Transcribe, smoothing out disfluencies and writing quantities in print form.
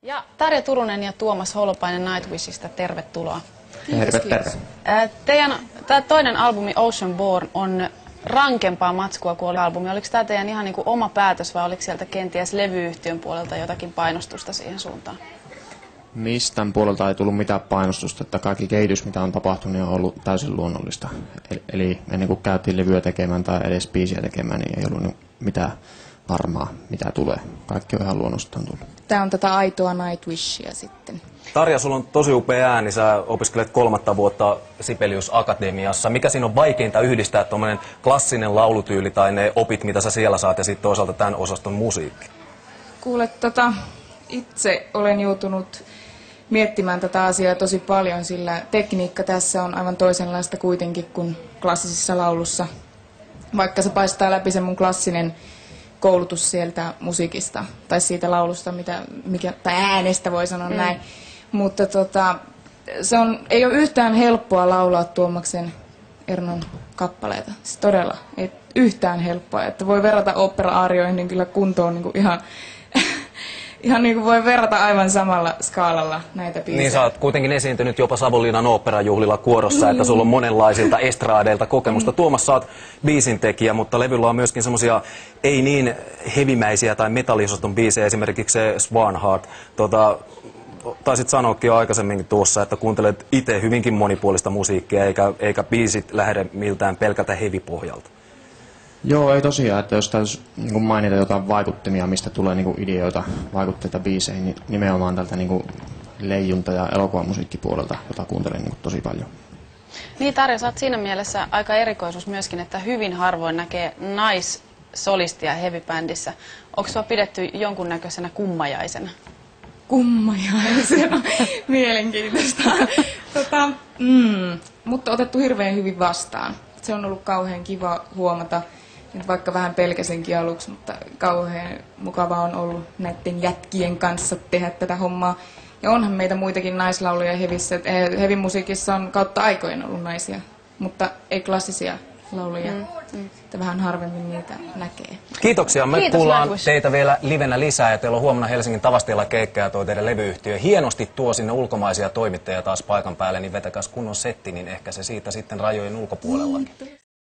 Ja Tarja Turunen ja Tuomas Holopainen Nightwishista, tervetuloa. Terve, terve. Teidän toinen albumi Ocean Born on rankempaa matskua kuin oli albumi. Oliko tämä teidän ihan niin kuin oma päätös vai oliko sieltä kenties levyyhtiön puolelta jotakin painostusta siihen suuntaan? Mistään puolelta ei tullut mitään painostusta, että kaikki kehitys, mitä on tapahtunut, on ollut täysin luonnollista. Eli ennen kuin käytiin levyä tekemään tai edes biisiä tekemään, niin ei ollut mitään varmaa, mitä tulee. Kaikki on ihan luonnostaan tullut. Tämä on tätä aitoa Nightwishia sitten. Tarja, sulla on tosi upea ääni. Sä opiskelet 3. vuotta Sibelius Akatemiassa. Mikä siinä on vaikeinta yhdistää tuommoinen klassinen laulutyyli tai ne opit, mitä sä siellä saat, ja sitten toisaalta tämän osaston musiikki? Kuule, itse olen joutunut miettimään tätä asiaa tosi paljon, sillä tekniikka tässä on aivan toisenlaista kuitenkin kuin klassisessa laulussa. Vaikka se paistaa läpi se mun klassinen koulutus sieltä musiikista tai siitä laulusta, tai äänestä voi sanoa näin. Mutta ei ole yhtään helppoa laulaa Tuomaksen Ernon kappaleita. Siis todella, ei yhtään helppoa. Että voi verrata opera-arioihin, niin kyllä kunto on niin kuin ihan niin kuin voi verrata aivan samalla skaalalla näitä biisejä. Niin sä oot kuitenkin esiintynyt jopa Savonlinnan oopperajuhlilla kuorossa, että sulla on monenlaisilta estraadeilta kokemusta. Tuomas, sä oot biisintekijä, mutta levyllä on myöskin semmosia ei niin hevimäisiä tai metallisoston biisejä, esimerkiksi se Swan Heart. Taisit sanoakin jo aikaisemminkin tuossa, että kuuntelet itse hyvinkin monipuolista musiikkia, eikä biisit lähde miltään pelkältä hevipohjalta. Joo, ei tosiaan, että jos täytyisi niin mainita jotain vaikuttimia, mistä tulee niin ideoita, vaikutteita biiseihin, niin nimenomaan tältä niin leijunta- ja elokuvamusiikkipuolelta, jota kuuntelen niin tosi paljon. Niin Tarja, sä oot siinä mielessä aika erikoisuus myöskin, että hyvin harvoin näkee naissolistia heavy-bändissä. Onko sua pidetty jonkunnäköisenä kummajaisena? Kummajaisena. Mielenkiintoista. Mutta otettu hirveän hyvin vastaan. Se on ollut kauhean kiva huomata, että vaikka vähän pelkäsenkin aluksi, mutta kauhean mukava on ollut näiden jätkien kanssa tehdä tätä hommaa. Ja onhan meitä muitakin naislauluja hevissä. Hevimusiikissa on kautta aikojen ollut naisia, mutta ei klassisia lauluja. Että vähän harvemmin niitä näkee. Kiitoksia. Me kuullaan teitä vielä livenä lisää, ja teillä on huomenna Helsingin Tavastialla keikka ja tuo teidän levyyhtiö hienosti tuo sinne ulkomaisia toimittajia taas paikan päälle, niin vetäkäs kunnon setti, niin ehkä se siitä sitten rajojen ulkopuolellakin.